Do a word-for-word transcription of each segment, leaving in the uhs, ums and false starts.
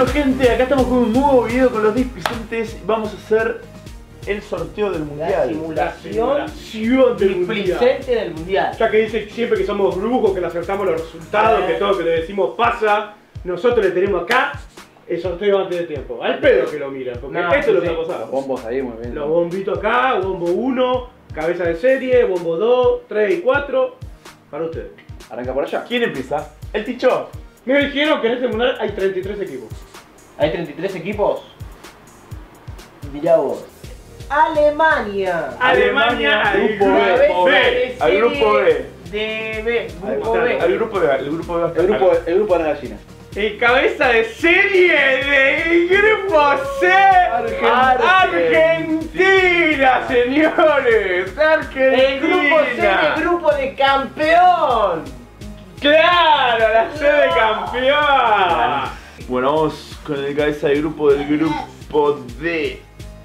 Bueno, gente, acá estamos con un nuevo video con los displicentes. Vamos a hacer el sorteo del mundial. La simulación, La simulación del displicente del mundial. Ya que dice siempre que somos brujos, que le acertamos los resultados, Eh. que todo lo que le decimos pasa, nosotros le tenemos acá el sorteo antes de tiempo. Al pedo que lo mira, porque No, esto es lo sí. que ha pasado. Los bombos ahí, muy bien. Los bombitos acá, bombo uno, cabeza de serie, bombo dos, tres y cuatro. Para ustedes. Arranca por allá. ¿Quién empieza? El Ticho. Me dijeron que en este mundial hay treinta y tres equipos. Hay treinta y tres equipos. Mirá vos. Alemania. Alemania, al grupo grupo B. B. Al grupo B. De B. Ahí Grupo está, B. El grupo de el grupo de El grupo, el grupo de la gallina. El cabeza de serie del grupo C. Argentina. Argentina, señores. Argentina. El grupo C, el grupo de campeón. Claro, la C de campeón. Bueno, vamos con el cabeza de grupo del grupo D.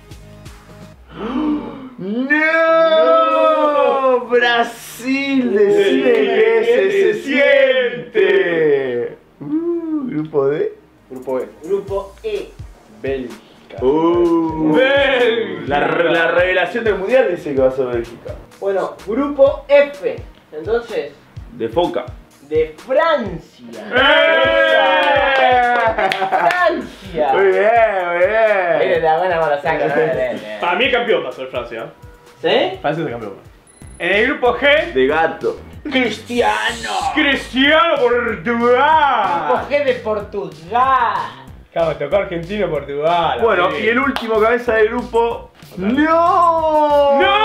¡No! ¡Brasil! Decide que se, se siente. Uh, grupo D. Grupo B. Grupo E. Bélgica. Uh, Bélgica. la, re- la revelación del mundial dice que va a ser Bélgica. Bueno, grupo F. Entonces, De Foca. de Francia. ¡Eh! Francia. Muy bien, muy Mire, bien. la buena mala saca. Para mí campeón va a ser Francia. ¿Sí? Francia es campeón. En el grupo G, De gato. Cristiano. Cristiano Portugal. Grupo G de Portugal. Claro, tocó Argentina Portugal. Bueno, y el último cabeza de grupo. ¡No! ¡No!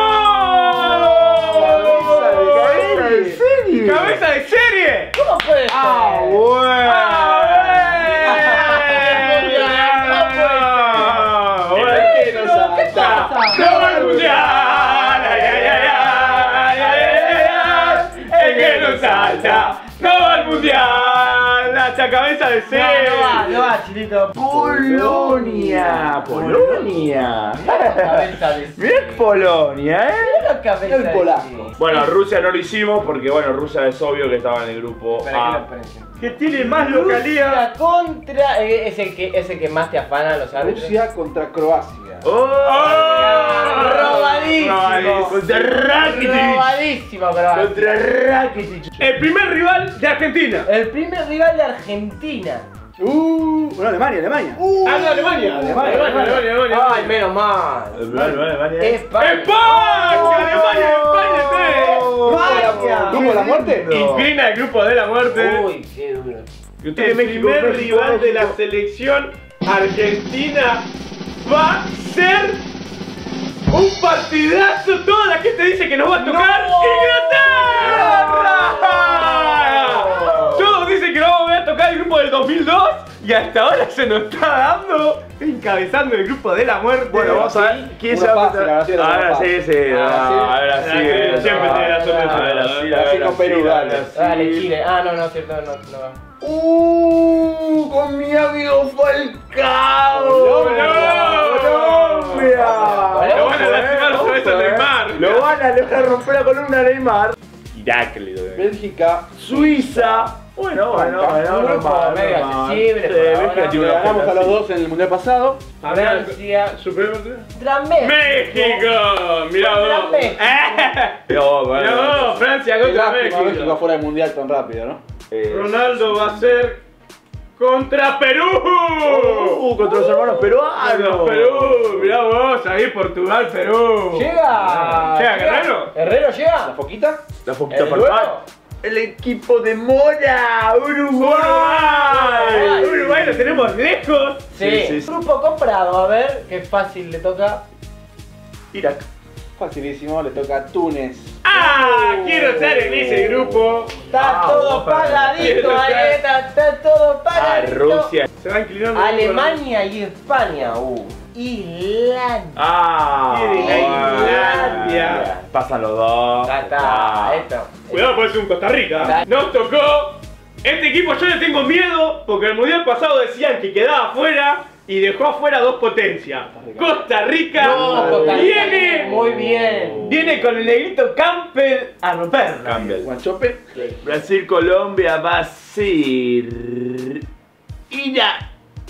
¡Cabeza de serie! ¡Cabeza de serie! ¿Cómo puede ser? ¡Ah, bueno! ¡Ahora es que nos ¿Qué pasa? ¡No al mundial! ¡Ay, ay, ay, ay! ¡Ay, ay, ay, ay! ¡El que nos salta! ¡No al mundial! ¡La cabeza de No, serie! no va, no va, chilito. Polonia, Polonia. Cabeza de Mirá que Polonia, ¿eh? Mira cabeza El de polaco. serie. Bueno, Rusia no lo hicimos porque, bueno, Rusia es obvio que estaba en el grupo Espera, que lo A. diferencio. Que tiene más localidad. Rusia contra. eh, es, el que, es el que más te afana los árbitros. Rusia contra Croacia. ¡Oh! Robadísimo. Robadísimo. Contra Rakitic. Robadísimo, pero. Contra Rakitic. El primer rival de Argentina. El primer rival de Argentina. Uh, bueno, Alemania, Alemania. Ah, no, Alemania. Alemania, Alemania, Alemania. Ay, menos mal. España. España. ¡España! ¡Alemania, España! España. ¿Grupo de la muerte? No. Inclina el grupo de la muerte. Uy, qué duro. Y usted El de México, primer México, rival de la México. selección argentina va a ser un partidazo. Toda la gente dice que nos va a tocar Inglaterra. Todos dicen que nos va a tocar el grupo del dos mil dos y hasta ahora se nos está dando encabezando el grupo de la muerte. Bueno, vamos a ver quién se Una va a fácil, meter. ahora sí, la Ahora más sí, fácil. sí. Ah, Ahora sí. sí. Siempre tiene la sorpresa. Ahora sí, Así ahora con Perú, sí, dale. ahora sí. Dale, Chile. Ah, no, no, cierto, no, no. Uh, con mi amigo Falcao. Colombia. Colombia. Lo van a lastimar otra vez a Neymar. Lo van a, le van a romper la columna a Neymar. Irak le doy. Bélgica. Suiza. Bueno, bueno, bueno, Grupo normal, medio normal. accesible, Sí, por ahora. Bélgica tiene Le una ganamos a agenda los así. dos en el mundial pasado. Francia. ¿Su primer partido? Contra México. México, mirá Contra vos. México. No, bueno, Mirá vos, Francia Qué contra lástima, México México. fuera del mundial tan rápido, ¿no? eh, Ronaldo va a ser contra Perú. Uh, contra los hermanos peruanos. Contra Perú, mirá vos, ahí Portugal, Perú. Llega. ¿Llega Guerrero? ¿Guerrero ¿La llega? foquita? La foquita ¿El para duelo? el equipo de Mora, Uruguay. Uruguay. Uruguay lo tenemos lejos. Sí. Sí, sí, sí. Grupo comprado, a ver qué fácil le toca. Irak. Facilísimo, le toca a Túnez. Ah, quiero estar en ese grupo. Está Ah, todo vos, para- pagadito, ahí está, está todo Ah, pagadito. Rusia. Se va inclinando. Alemania y España. Uh. Irlanda. Ah, Islandia. Pasan los dos. Ya está, Ah. esto. Cuidado, puede ser un Costa Rica. Nos tocó. Este equipo yo le tengo miedo porque el mundial pasado decían que quedaba afuera y dejó afuera dos potencias. Costa Rica No, Costa Rica. viene, Muy bien. viene con el negrito Campbell a romperla. Campbell. Guanchope. Brasil, Colombia va a ser. Irak.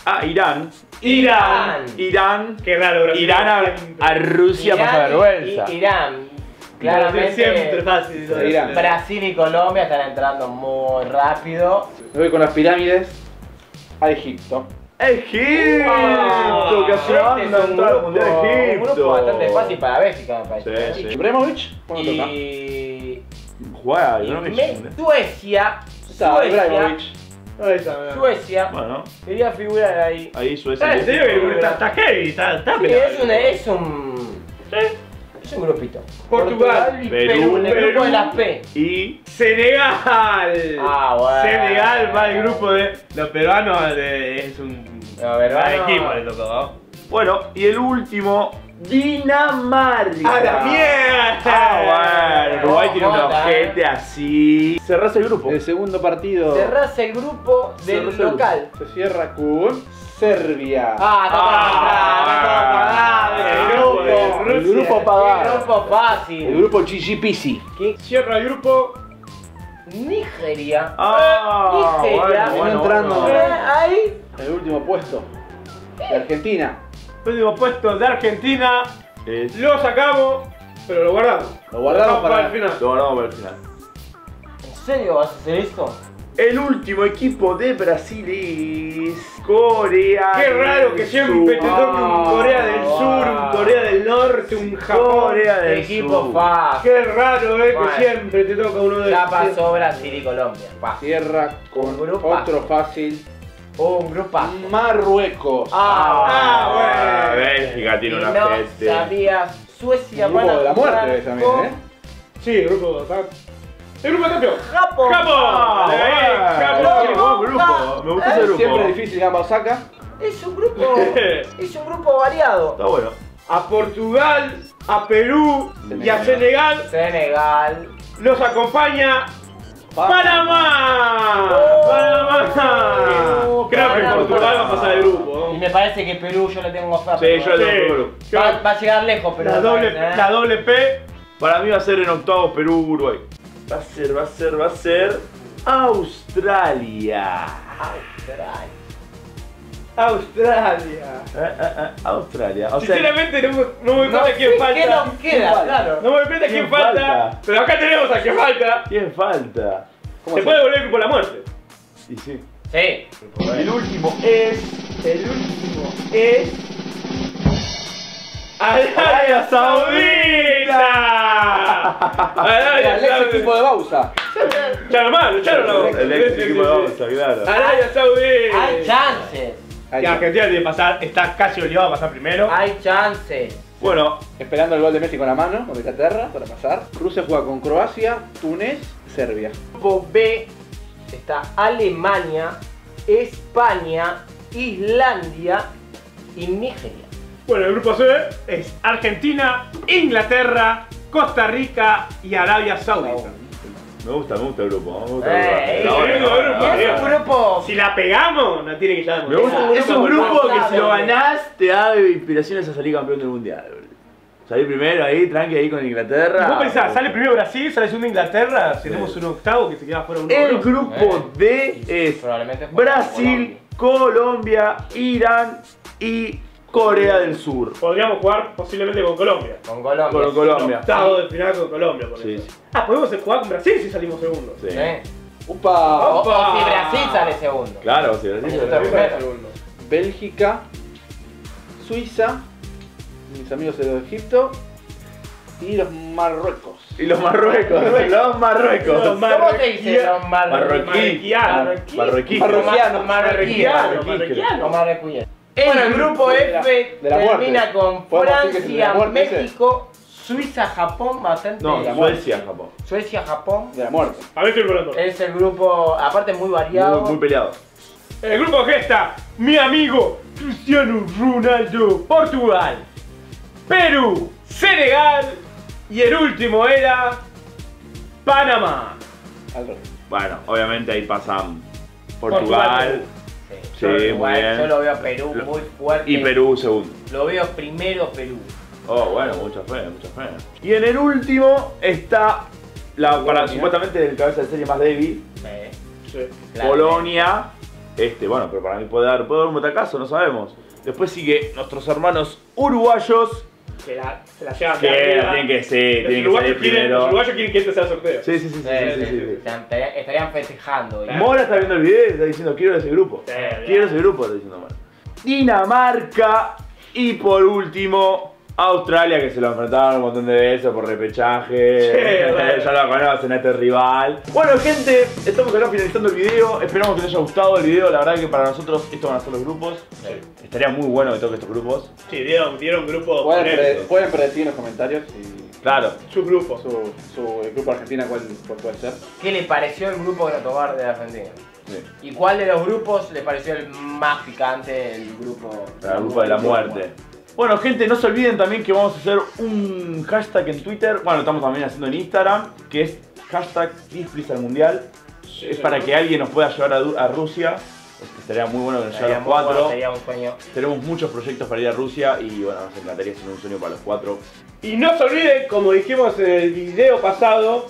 a Irán. Irán. Irán. Qué raro, Brasil. Irán a, a Rusia Irán pasa y- vergüenza. y- Irán. Claramente. Siempre Claramente. fácil. Sí, Irán. Brasil y Colombia están entrando muy rápido. Me voy con las pirámides a Egipto. Egipto, Wow. que hace banda Este es un entrar al grupo, Mundial de un Egipto. grupo bastante fácil para Bélgica, me parece. Sí, sí. Ibrahimovic, ¿cómo toca? Y, Juega, y ¿no? me- Suecia, Está, Suecia, Ibrahimovic. Ahí está, mirá. Suecia, Bueno, quería figurar ahí. ahí Suecia. Ah, en serio que está, está heavy, está, está Sí, peleado. es, una, es un. Sí. Es un grupito. Portugal, y Perú, Perú, en el grupo Perú. de las P. Y Senegal. Ah, bueno. Senegal va al grupo de los peruanos. De, es un Los peruanos. gran equipo, le tocó, ¿no? bueno, y el último, Dinamarca. ¡A la mierda! Ah, bueno, Uruguay tiene un Jota, ojete así. Cerrás el grupo. El segundo partido Cerrás el grupo del Cerrás el local. se cierra con Serbia. Ah, está Ah, todo el grupo de el grupo. el Rusia. grupo Qué pagado. grupo fácil. El grupo Gigi Pisi. ¿Qué? Cierra el grupo. Nigeria. Ah, Nigeria. bueno, bueno, entrando. bueno. Eh, ahí. El último puesto de Argentina. Último puesto de Argentina. Es- Lo sacamos, pero lo guardamos. Lo guardamos Lo dejamos para- el final. Lo guardamos para el final. ¿En serio vas a hacer esto? El último equipo de Brasil es Corea. Qué raro que del siempre te Sur. toque un Corea del Sur, un Corea del Norte, un Japón. Corea del Equipo Sur. fácil. Qué raro, eh, Bueno. que siempre te toca uno de Ya esos. pasó Brasil y Colombia. Fácil. Cierra con Un grupazo. otro fácil. Un grupazo. Marruecos. Ah, Ah, Ah, bueno. Bélgica tiene Y una no gente. sabías. Suecia El grupo van a de la jugar muerte también, con ¿eh? Sí, el grupo acá. El grupo de campeón. Japón. ¡Japón! Ah, Eh, bueno. Japón. Qué buen grupo. Me gusta ese grupo. Siempre difícil Gamba Osaka. Es un grupo. Es un grupo variado. Está bueno. A Portugal, a Perú y a Senegal Senegal. los acompaña Pa- Panamá. Oh. Panamá. Oh, Creo que Panamá. Portugal va a pasar el grupo. Y ¿no? me parece que Perú yo le tengo fe. a Sí, Perú. yo le Sí. tengo Perú. Va, va a llegar lejos, pero La me doble, parece, ¿eh? la doble P. Para mí va a ser en octavos Perú-Uruguay. Va a ser, va a ser, va a ser Australia. Australia. Australia. Eh, eh, eh, Australia. O sea, Sinceramente no, me- no me doy No cuenta sé quién qué falta. nos queda, falta? claro. No me doy cuenta quién ¿Quién falta, falta? pero acá tenemos al que falta. ¿quién falta? ¿Cómo Se se- puede volver el grupo de la muerte. Y sí. Sí. El último es. El último es. ¡Arabia Saudita! Arabia El ex equipo Saudita. de Bausa. Ya nomás, lo echaron a vos. El ex equipo de Bausa, claro. Arabia Hay Saudita. chances. Ahí Y está. Argentina tiene que pasar, está casi obligado a pasar primero. Hay chances. Bueno, Esperando el gol de Messi con la mano, con Inglaterra, para pasar. Rusia juega con Croacia, Túnez, Serbia. Grupo B está Alemania, España, Islandia y Nigeria. Bueno, el grupo C es Argentina, Inglaterra, Costa Rica y Arabia Saudita. me gusta, me gusta el grupo. Me gusta Eh, el grupo. eh, Está bueno, eh, está Y bueno. es un grupo. Si la pegamos, no tiene que llegar. Me gusta, Es es un un grupo grupo que si lo estable. ganás te da inspiraciones a salir campeón del mundial. boludo. Salir primero ahí, tranqui ahí con Inglaterra. Vos pensás, sale primero Brasil, sale segundo Inglaterra, tenemos un octavo que se queda fuera uno. El uno. grupo D es Probablemente fue Brasil, Colombia, Irán y Corea del Sur. Podríamos jugar posiblemente con Colombia. Con Colombia. Con Colombia. Octavo de final con Colombia, por Sí, ejemplo. sí. Ah, podemos jugar con Brasil si salimos segundos. Sí. Sí. Upa. O, Opa. o si Brasil sale segundo. Claro, sí, Brasil. Eso Brasil primero. sale segundo. Bélgica, Suiza, mis amigos de Egipto y los Marruecos. Y los Marruecos, los Marruecos. Los ¿Cómo se dice los Marroquí. Marroquiano. Marroquí. Marroquiano. Marroquiano. Marroquiano. O marroquí. Bueno, el grupo de la- F de la termina muerte. con ¿Podemos decir que es de la Francia, muerte ese? México, Suiza, Japón, bastante. No, la Suecia, Japón. Suecia, Japón. De la muerte. A ver, estoy volando. Es el grupo, aparte muy variado. Muy, muy peleado. En el grupo G está mi amigo Cristiano Ronaldo, Portugal, Perú, Senegal y el último era Panamá. Al revés. Bueno, obviamente ahí pasan Portugal, Portugal Sí, muy Igual, bien. Yo lo veo a Perú Lo- muy fuerte. y Perú segundo. Lo veo primero Perú. Oh, bueno, mucha fe, mucha fe. Y en el último está la para Polonia. supuestamente el cabeza de serie más débil, Eh, Sí. la- Polonia Este, bueno, pero para mí puede dar, puede dar un batacazo, no sabemos. Después sigue nuestros hermanos uruguayos. Que la, se la llevan Que de arriba. tienen que ser, Los tienen que uruguayos salir quieren- primero. Los uruguayos quieren que este sea el sorteo. Sí, sí, sí, sí, sí, sí, sí, sí. Estarían- Estarían festejando. Claro. Mora está viendo el video y está diciendo quiero ese grupo. Sí, Quiero ese grupo, está diciendo Mora. Dinamarca y por último Australia, que se lo enfrentaron un montón de veces por repechaje. Sí, bueno. Ya lo conocen a este rival. Bueno gente, estamos acá finalizando el video. Esperamos que les haya gustado el video. La verdad que para nosotros estos van a ser los grupos. Sí. Estaría muy bueno que toque estos grupos. Sí, dieron, dieron grupos Pueden, pre- polémicos. pueden predecir en los comentarios y Claro. Su grupo. su, su el grupo Argentina cuál, cuál puede ser. ¿Qué le pareció el grupo de Notobar de la Argentina? Sí. ¿Y cuál de los grupos le pareció el más picante? El grupo... El grupo de la muerte. Bueno gente, no se olviden también que vamos a hacer un hashtag en Twitter. Bueno, lo estamos también haciendo en Instagram. Que es hashtag Displays al Mundial. Sí, Es sí, para ¿no? que alguien nos pueda llevar a, Du- a Rusia. Este, Estaría muy bueno que nos lleve Sería a los muy bueno, cuatro. sería un sueño. Tenemos muchos proyectos para ir a Rusia y bueno, nos encantaría hacer un sueño para los cuatro. Y no se olviden, como dijimos en el video pasado,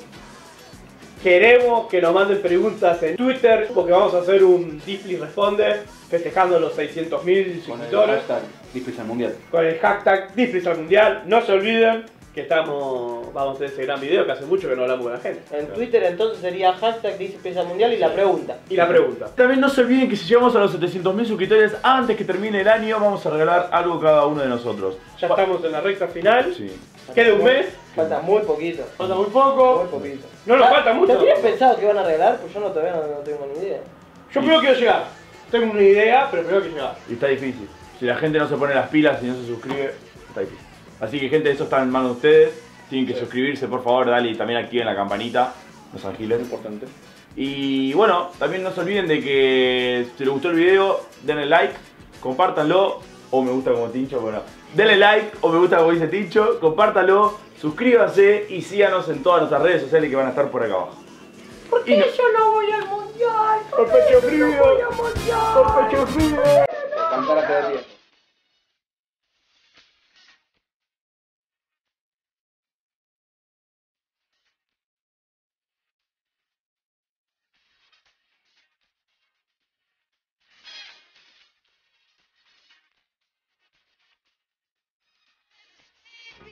queremos que nos manden preguntas en Twitter porque vamos a hacer un Display Responde festejando los seiscientos mil Con el suscriptores hashtag Displays al Mundial. con el hashtag Displays al Mundial. No se olviden que estamos, vamos a hacer ese gran video que hace mucho que no hablamos con la gente. En Twitter entonces sería hashtag Displays Mundial y la pregunta. Y la pregunta. También no se olviden que si llegamos a los setecientos mil suscriptores antes que termine el año, vamos a regalar algo cada uno de nosotros. Ya estamos en la recta final. Sí. Queda un mes. Falta muy poquito. Falta muy Muy poco. poquito. No nos Ah, falta mucho. ¿Lo tienes pensado que van a regalar? Pues yo no, todavía no, no tengo ni idea. Yo primero quiero llegar. Tengo una idea, pero primero quiero llegar. Y está difícil. Si la gente no se pone las pilas y no se suscribe, está difícil. Así que gente, eso está en manos de ustedes. Tienen que Sí. suscribirse, por favor, dale y también activen la campanita. Los angiles. Es importante. Y bueno, también no se olviden de que si les gustó el video, denle like, compártanlo, o me gusta como Tincho, bueno, denle like o me gusta como dice Tincho, compártanlo, suscríbanse y síganos en todas nuestras redes sociales que van a estar por acá abajo. ¿Por qué yo no voy al mundial? Por pecho frío. Por pecho frío. Cantar antes de tiempo.